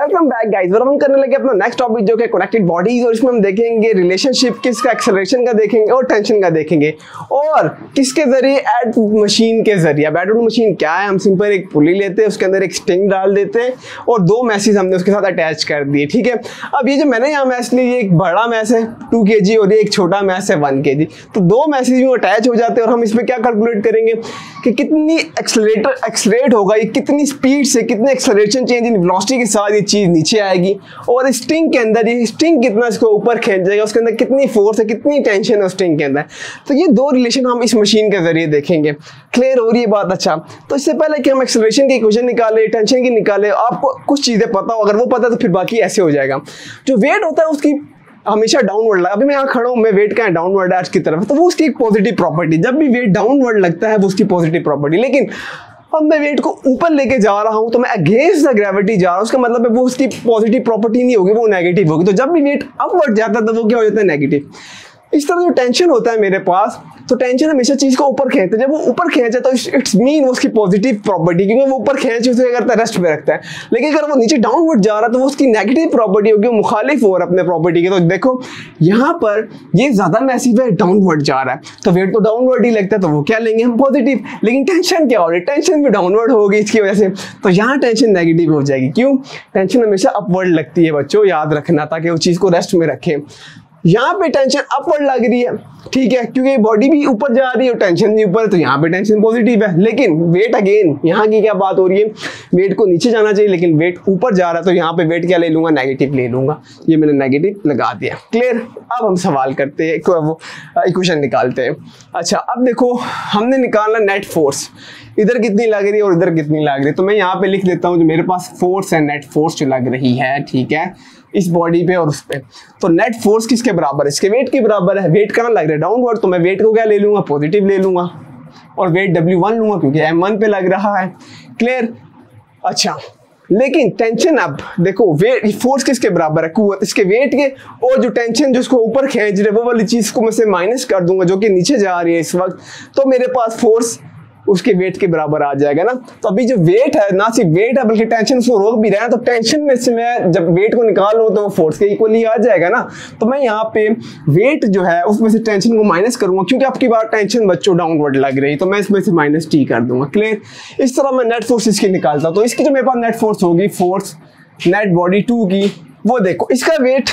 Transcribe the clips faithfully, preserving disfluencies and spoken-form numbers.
Welcome back guys. और हम करने लगे अपना नेक्स्ट टॉपिक जो कि कनेक्टेड बॉडीज, और इसमें हम देखेंगे रिलेशनशिप किसका, एक्सेलरेशन का देखेंगे और टेंशन का देखेंगे, और किसके जरिए, एड मशीन के जरिए। अब एड मशीन क्या है, हम सिंपल एक पुली लेते हैं, उसके अंदर एक स्ट्रिंग डाल देते हैं और दो मैसेज हमने उसके साथ अटैच कर दिए। ठीक है, अब ये जो मैंने यहाँ मैस ली, ये एक बड़ा मैस है टू के जी और ये एक छोटा मैस है वन के जी। तो दो मैसेज में अटैच हो जाते हैं और हम इसमें क्या कैलकुलेट करेंगे कि कितनी एक्सेलरेटर एक्सेलरेट होगा, ये कितनी स्पीड से, कितने एक्सेलरेशन चेंज इन वेलोसिटी के साथ ये चीज नीचे आएगी, और स्ट्रिंग के अंदर ये स्ट्रिंग कितना इसको ऊपर खींचेगा, उसके अंदर कितनी फोर्स है, कितनी टेंशन है स्ट्रिंग के अंदर। तो ये दो रिलेशन हम इस मशीन के जरिए देखेंगे। क्लियर हो रही है बात? अच्छा, तो इससे पहले कि हम एक्सेलरेशन की इक्वेशन निकाले, टेंशन की निकाले, आपको कुछ चीजें पता हो, अगर वो पता तो फिर बाकी ऐसे हो जाएगा। जो वेट होता है उसकी हमेशा डाउनवर्ड लगा, अभी मैं यहाँ खड़ा हूँ, मैं वेट का डाउनवर्ड है आज की तरफ, तो वो उसकी एक पॉजिटिव प्रॉपर्टी, जब भी वेट डाउनवर्ड लगता है वो उसकी पॉजिटिव प्रॉपर्टी। लेकिन अब मैं वेट को ऊपर लेके जा रहा हूं तो मैं अगेंस्ट द ग्रेविटी जा रहा हूं, उसका मतलब है वो उसकी पॉजिटिव प्रॉपर्टी नहीं होगी, वो नेगेटिव होगी। तो जब भी वेट अपवर्ड जाता है तो वो क्या हो जाता है, नेगेटिव। इस तरह जो टेंशन होता है मेरे पास, तो टेंशन हमेशा चीज को ऊपर खींचता है, जब वो ऊपर खींचे तो इट्स मीन वो उसकी पॉजिटिव प्रॉपर्टी, क्योंकि वो ऊपर खींच उसे करता है, रेस्ट पे रखता है। लेकिन अगर वो नीचे डाउनवर्ड जा रहा है तो वो उसकी नेगेटिव प्रॉपर्टी होगी, वो मुखालिफ हो रहा है अपने प्रॉपर्टी के। तो देखो यहाँ पर ये ज्यादा मैसिव है, डाउनवर्ड जा रहा है, तो वेट तो डाउनवर्ड ही लगता है, तो वो क्या लेंगे हम, पॉजिटिव। लेकिन टेंशन क्या हो रही है, टेंशन भी डाउनवर्ड होगी इसकी वजह से, तो यहाँ टेंशन नेगेटिव हो जाएगी। क्यों? टेंशन हमेशा अपवर्ड लगती है बच्चों, याद रखना, ताकि उस चीज को रेस्ट में रखें। यहाँ पे टेंशन अपवर्ड लग रही है, ठीक है, क्योंकि बॉडी भी ऊपर जा रही है और टेंशन भी ऊपर, तो यहाँ पे टेंशन पॉजिटिव है। लेकिन वेट अगेन, यहाँ की क्या बात हो रही है, वेट को नीचे जाना चाहिए लेकिन वेट ऊपर जा रहा है, तो यहाँ पे वेट क्या ले लूंगा, नेगेटिव ले लूंगा। ये मैंने नेगेटिव लगा दिया। क्लियर? अब हम सवाल करते हैं, वो इक्वेशन निकालते हैं। अच्छा, अब देखो हमने निकालना नेट फोर्स, इधर कितनी लग रही है और इधर कितनी लग रही है। तो मैं यहाँ पे लिख देता हूँ जो मेरे पास फोर्स है, नेट फोर्स जो लग रही है, ठीक है, इस बॉडी पे और उस पे। तो नेट फोर्स किसके बराबर है, इसके वेट के बराबर है। वेट कहाँ लग रहा है, डाउनवर्ड, तो मैं वेट को क्या ले लूंगा, पॉजिटिव ले लूंगा, और वेट डब्ल्यू वन लूंगा क्योंकि एम वन पे लग रहा है। क्लियर? अच्छा, लेकिन टेंशन, अब देखो वेट फोर्स किसके बराबर है, कुव्वत, इसके वेट के, और जो टेंशन जो उसको ऊपर खींच रहे वो वाली चीज को मैं से माइनस कर दूंगा जो कि नीचे जा रही है इस वक्त, तो मेरे पास फोर्स उसके वेट के बराबर आ जाएगा ना। तो अभी जो वेट है, ना सिर्फ वेट है बल्कि टेंशन उसको रोक भी रहा है, तो टेंशन में से मैं जब वेट को निकालूं तो वो फोर्स के इक्वली आ जाएगा ना। तो मैं यहाँ पे वेट जो है उसमें से टेंशन को माइनस करूंगा, क्योंकि आपकी बार टेंशन बच्चों डाउनवर्ड लग रही, तो मैं इसमें से माइनस टी कर दूंगा। क्लियर? इस तरह मैं नेट फोर्स इसकी निकालता हूं। तो इसकी जो मेरे पास नेट फोर्स होगी, फोर्स नेट बॉडी टू की, वो देखो इसका वेट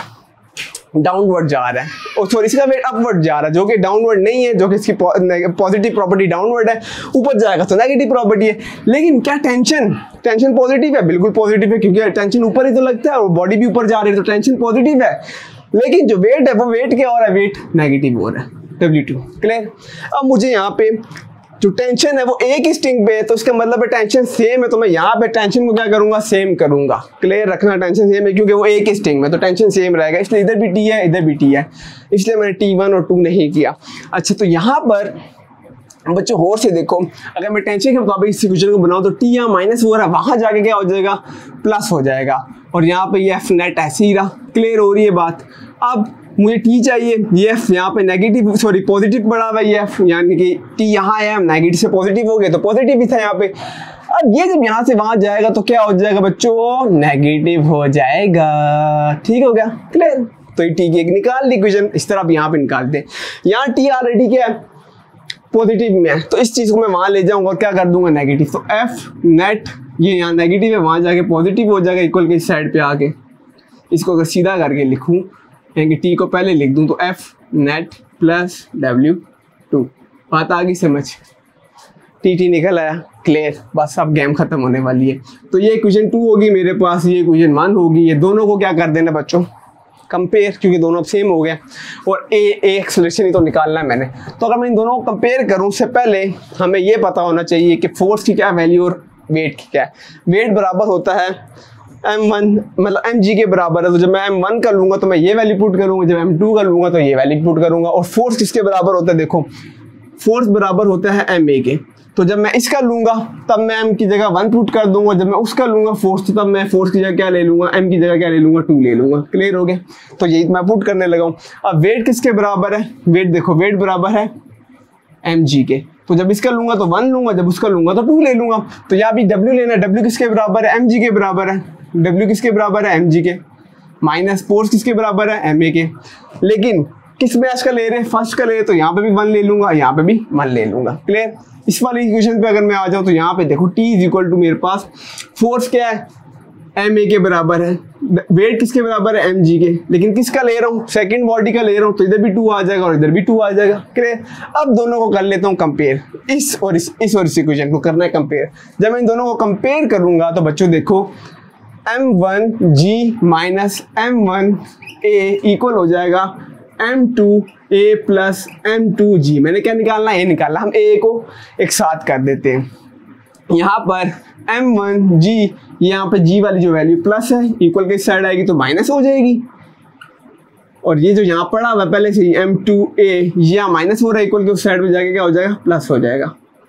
डाउनवर्ड जा रहा है, और सॉरी इसका वेट अपवर्ड जा रहा है, जो कि डाउनवर्ड नहीं है, जो कि इसकी पॉजिटिव प्रॉपर्टी डाउनवर्ड है, ऊपर जाएगा तो नेगेटिव प्रॉपर्टी है। लेकिन क्या टेंशन, टेंशन पॉजिटिव है, बिल्कुल पॉजिटिव है, क्योंकि टेंशन ऊपर ही तो लगता है और बॉडी भी ऊपर जा रही है, तो टेंशन पॉजिटिव है। लेकिन जो वेट है वो वेट क्या हो रहा है, वेट नेगेटिव हो रहा है, डब्ल्यू टू। क्लियर? अब मुझे यहाँ पे जो टेंशन है वो एक ही स्ट्रिंग पे है, तो इसका मतलब है टेंशन सेम है, तो मैं यहाँ पे टेंशन को क्या करूंगा, सेम करूंगा। क्लियर रखना, टेंशन सेम है क्योंकि वो एक ही स्ट्रिंग में, तो टेंशन सेम रहेगा, इसलिए इधर भी टी है इधर भी टी है, इसलिए मैंने टी वन और टू नहीं किया। अच्छा, तो यहाँ पर बच्चों गौर से देखो, अगर मैं टेंशन के मुताबिक इस इक्वेशन को बनाऊं तो टी यहाँ माइनस हो रहा है, वहां जाके क्या हो जाएगा, प्लस हो जाएगा, और यहाँ पे ये एफ नेट ऐसे ही रहा। क्लियर हो रही है बात? अब मुझे टी चाहिए, ये एफ यहाँ पे नेगेटिव सॉरी पॉजिटिव पड़ा हुआ है, ये एफ यानी कि टी यहाँ है, हम नेगेटिव से पॉजिटिव हो गए तो पॉजिटिव ही था यहाँ पे। अब ये जब यहाँ से वहां जाएगा तो क्या हो जाएगा बच्चों, नेगेटिव हो जाएगा। ठीक हो गया? क्लियर? तो ये टी की एक निकाल ली इक्वेशन, इस तरह आप यहाँ पे निकालते हैं। यहाँ टी ऑलरेडी क्या है, पॉजिटिव में है, तो इस चीज को मैं वहां ले जाऊंगा और क्या कर दूंगा, नेगेटिव। तो एफ नेट ये यहाँ नेगेटिव है, वहां जाके पॉजिटिव हो जाएगा, इक्वल के इस साइड पे आके। इसको अगर सीधा करके लिखूं, यानी टी को पहले लिख दूं, तो F net plus W two. बात आ गई समझ? टी टी निकल आया। क्लियर? बस अब गेम खत्म होने वाली है। तो ये इक्वेशन टू होगी मेरे पास, ये इक्वेशन वन होगी। ये दोनों को क्या कर देना बच्चों, कंपेयर, क्योंकि दोनों अब सेम हो गए, और ए ए एक्सेलरेशन ही तो निकालना है मैंने। तो अगर मैं इन दोनों को कंपेयर करूं, उससे पहले हमें ये पता होना चाहिए कि फोर्स की क्या वैल्यू और वेट की क्या है। वेट बराबर होता है एम वन, मतलब एम जी के बराबर है, तो जब मैं एम वन का लूंगा तो मैं ये वैल्यू पुट करूंगा, जब एम टू का लूंगा तो ये वैल्यू पुट करूंगा। और फोर्स किसके बराबर होता है, देखो फोर्स बराबर होता है एम ए के, तो जब मैं इसका लूंगा तब मैं एम की जगह वन पुट कर दूंगा, जब मैं उसका लूंगा फोर्स तो तब मैं फोर्स की जगह क्या ले लूंगा, एम की जगह क्या ले लूंगा, टू ले लूंगा। क्लियर हो गया? तो यही मैं पुट करने लगा हूं। अब वेट किसके बराबर है, वेट देखो वेट बराबर है एम जी के, तो जब इसका लूंगा तो वन लूंगा, जब उसका लूंगा तो टू ले लूंगा। तो यहाँ भी डब्ल्यू लेना है, डब्ल्यू किसके बराबर है, एम जी के बराबर है। W किसके बराबर है, एम जी के, माइनस फोर्स किसके बराबर है, एम ए के। लेकिन किस बैच का ले रहे हैं, फर्स्ट का ले रहे, तो यहाँ पे भी वन ले लूंगा, यहाँ पे भी वन ले लूंगा। क्लियर। इस वाली इक्वेशन पे अगर मैं आ जाऊँ तो यहाँ पे देखो T इज इक्वल टू मेरे पास फोर्स क्या है, एम ए के बराबर है, वेट किसके बराबर है, एम जी के। लेकिन किसका ले रहा हूँ, सेकंड बॉडी का ले रहा हूँ, तो इधर भी टू आ जाएगा और इधर भी टू आ जाएगा। क्लियर। अब दोनों को कर लेता हूँ कंपेयर, इस और इस इस और इस इक्वेशन को करना है कंपेयर। जब मैं इन दोनों को कंपेयर करूंगा तो बच्चों देखो M one G minus M one A equal हो जाएगा M two A plus M two G. मैंने क्या निकालना है, ए निकालना। हम ए को एक साथ कर देते हैं। यहाँ पर एम वन जी, यहाँ पे जी वाली जो वैल्यू प्लस है इक्वल के साइड आएगी तो माइनस हो जाएगी, और ये जो यहाँ पड़ा हुआ पहले से एम टू ए यहाँ माइनस हो रहा है, इक्वल के उस साइड में जाके क्या हो जाएगा, प्लस हो जाएगा।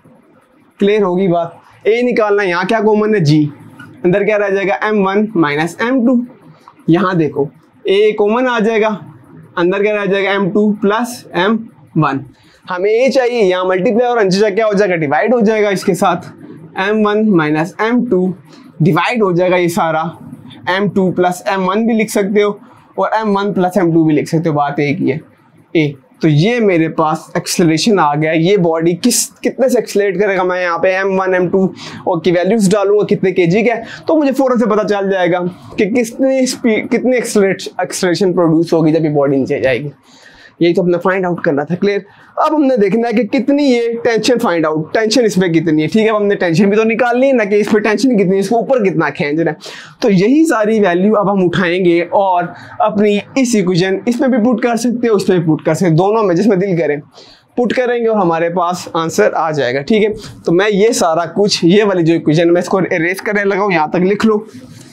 क्लियर होगी बात। ए निकालना है, यहाँ क्या कॉमन है, जी, अंदर क्या रह जाएगा, M one minus M two. यहाँ देखो ए कॉमन आ जाएगा, अंदर क्या रह जाएगा, M two plus M one. हमें ए चाहिए, यहाँ मल्टीप्लाई और अंश क्या हो जाएगा, डिवाइड हो जाएगा इसके साथ, M one minus M two divide हो जाएगा ये सारा, M two plus M one भी लिख सकते हो और M one plus M two भी लिख सकते हो, बात एक ही है ए। तो ये मेरे पास एक्सेलरेशन आ गया। ये बॉडी किस कितने से एक्सेलरेट करेगा, मैं यहाँ पे एम वन एम टू और की वैल्यूज डालूंगा कितने केजी का है, तो मुझे फौरन से पता चल जाएगा कि कितनी स्पीड कितनी एक्सेलरेशन प्रोड्यूस होगी जब ये बॉडी नीचे जाएगी। यही तो हमने फाइंड आउट करना था। क्लियर। अब हमने देखना है कि कितनी ये टेंशन फाइंड आउट, टेंशन इसमें कितनी है। ठीक है, अब हमने टेंशन भी तो निकालनी है ना, कि इसमें टेंशन कितनी है, इसको ऊपर कितना खींचना है। तो यही सारी वैल्यू अब हम उठाएंगे और अपनी इस इक्वेशन इसमें भी पुट कर सकते हो, इसमें भी पुट कर सकते हो, दोनों में जिसमें दिल करें पुट करेंगे और हमारे पास आंसर आ जाएगा। ठीक है, तो मैं ये सारा कुछ, ये वाली जो इक्वेशन मैं इसको इरेज करने लगा हूँ, यहाँ तक लिख लो।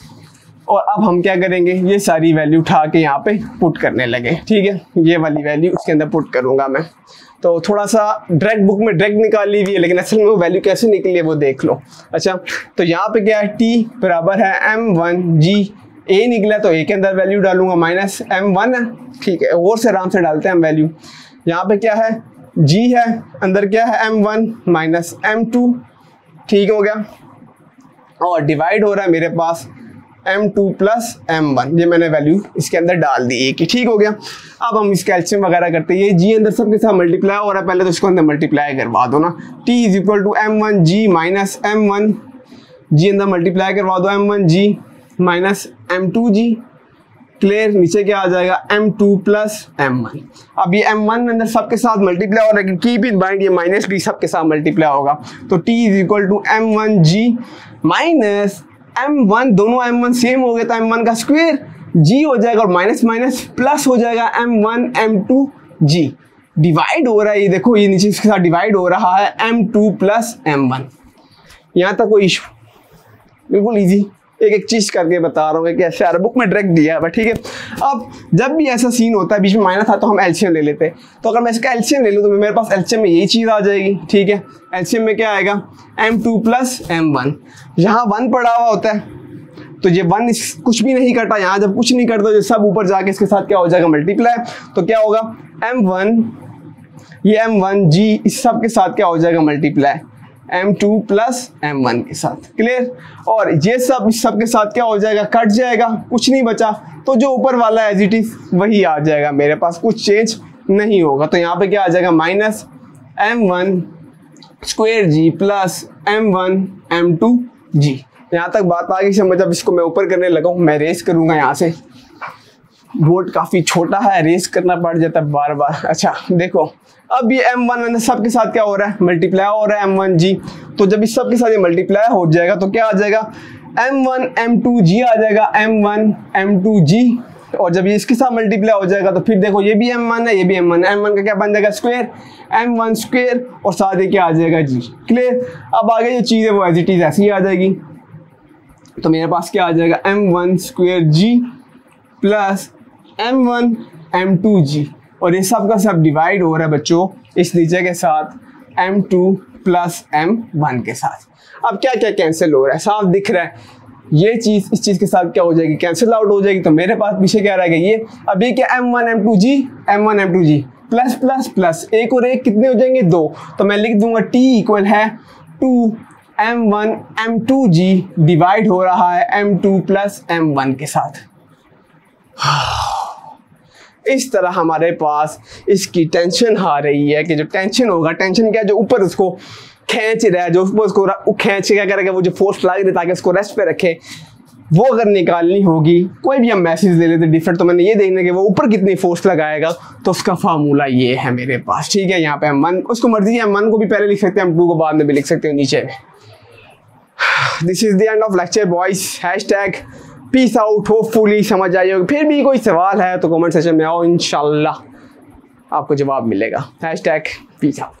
और अब हम क्या करेंगे, ये सारी वैल्यू उठा के यहाँ पे पुट करने लगे। ठीक है, ये वाली वैल्यू उसके अंदर पुट करूंगा मैं। तो थोड़ा सा डायरेक्ट बुक में डायरेक्ट निकाली हुई है, लेकिन असल में वो वैल्यू कैसे निकली है वो देख लो। अच्छा, तो यहाँ पे क्या है, टी बराबर है एम वन जी, ए निकला तो ए के अंदर वैल्यू डालूंगा, माइनस एम वन है। ठीक है, और से आराम से डालते हैं हम वैल्यू। यहाँ पे क्या है, जी है, अंदर क्या है, M one minus M two. ठीक हो गया, और डिवाइड हो रहा है मेरे पास M two plus M one. ये मैंने वैल्यू इसके अंदर डाल दी एक ही। ठीक हो गया। अब हम इस कैल्शियम वगैरह करते हैं, ये जी अंदर सबके साथ मल्टीप्लाई हो रहा है, पहले तो इसको अंदर मल्टीप्लाई करवा दो ना। T is equal to M one G minus M one, G अंदर मल्टीप्लाई करवा दो, M one G minus M two G. Clear. नीचे क्या आ जाएगा, M two plus M one. अब ये एम वन अंदर सबके साथ मल्टीप्लाई हो रहा है, कीप इन माइंड ये माइनस भी सबके साथ मल्टीप्लाई होगा, तो T is equal to M one G minus M one, दोनों एम वन सेम हो गए तो एम वन का स्क्वायर जी हो जाएगा, और माइनस माइनस प्लस हो जाएगा M one M two G. Divide हो रहा है, ये देखो ये नीचे इसके साथ डिवाइड हो रहा है, M two plus M one. यहाँ तक कोई इशू, बिल्कुल इजी, एक एक चीज करके बता रहा हूँ कि ऐसे बुक में डायरेक्ट दिया है। ठीक है, अब जब भी ऐसा सीन होता है बीच में माइनस था तो हम एलसीएम ले लेते हैं। तो अगर मैं इसका एलसीएम ले लूँ तो मेरे पास एलसीएम में यही चीज आ जाएगी। ठीक है, एलसीएम में क्या आएगा, M two plus M one. यहाँ वन पड़ा हुआ होता है तो ये वन कुछ भी नहीं करता, यहाँ जब कुछ नहीं करता जो सब ऊपर जाके इसके साथ क्या हो जाएगा, मल्टीप्लाई। तो क्या होगा, एम वन, ये एम वन जी इस सब के साथ क्या हो जाएगा, multiply M two plus M one के साथ। क्लियर। और ये सब इस सब के साथ क्या हो जाएगा, कट जाएगा, कुछ नहीं बचा, तो जो ऊपर वाला एज इट इज वही आ जाएगा मेरे पास, कुछ चेंज नहीं होगा। तो यहाँ पे क्या आ जाएगा, minus M one square G plus M one M two G. यहाँ तक बात आ गई समझ। अब इसको मैं ऊपर करने लगा हूँ, मैं रेस करूंगा यहाँ से, बोर्ड काफी छोटा है, रेस करना पड़ जाता है बार बार। अच्छा देखो, अब ये एम वन सब के साथ क्या हो रहा है, मल्टीप्लाई हो रहा है एम वन जी। तो जब इस सब के साथ ये मल्टीप्लाई हो जाएगा तो क्या आ जाएगा, M one M two G आ जाएगा, M one M two G. और जब ये इसके साथ मल्टीप्लाई हो जाएगा तो फिर देखो ये भी एम वन है, ये भी एम वन है, एम वन का क्या बन जाएगा, स्क्वायर एम वन स्क्वायर, और साथ ही क्या आ जाएगा, जी। क्लियर। अब आगे जो चीज़ है वो एज इट इज ऐसी ही आ जाएगी। तो मेरे पास क्या आ जाएगा, M one square G plus M one M two G, और ये सब का सब डिवाइड हो रहा है बच्चों इस नीचे के साथ, M two plus M one के साथ। अब क्या क्या कैंसिल हो रहा है, साफ दिख रहा है, ये चीज इस चीज के साथ क्या हो जाएगी, कैंसिल आउट हो जाएगी। तो मेरे पास पीछे क्या रहेगा, ये अब ये क्या, M one M two G, M one M two G plus plus plus, एक और एक कितने हो जाएंगे, दो। तो मैं लिख दूंगा टी इक्वल है to M one M two G divide हो रहा है M two plus M one के साथ। इस तरह हमारे पास इसकी टेंशन आ रही है कि जो टेंशन होगा, टेंशन क्या है, जो ऊपर उसको खींच रहा है, जो ऊपर उसको खींच क्या करेगा, वो जो फोर्स लग रही है ताकि उसको रेस्ट पे रखे, वो अगर निकालनी होगी, कोई भी हम मैसेज ले लेते डिफरेंट, तो मैंने ये देखना कि वो ऊपर कितनी फोर्स लगाएगा, तो उसका फार्मूला ये है मेरे पास। ठीक है, यहाँ पे हम वन, उसको मर्जी है, हम वन को भी पहले लिख सकते हैं, हम टू को बाद में भी लिख सकते हैं नीचे में। This is the end of lecture boys. Hashtag peace out. Hopefully समझ आई होगी। फिर भी कोई सवाल है तो कमेंट सेक्शन में आओ, इंशाल्लाह आपको जवाब मिलेगा। Hashtag peace out.